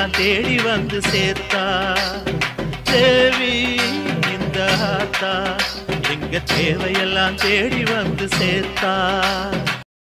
தேவையெல்லாம் தேடி வந்து சேர்த்தா. தேவி இந்த ஆத்தா எங்க தேவையெல்லாம் தேடி வந்து சேர்த்தா.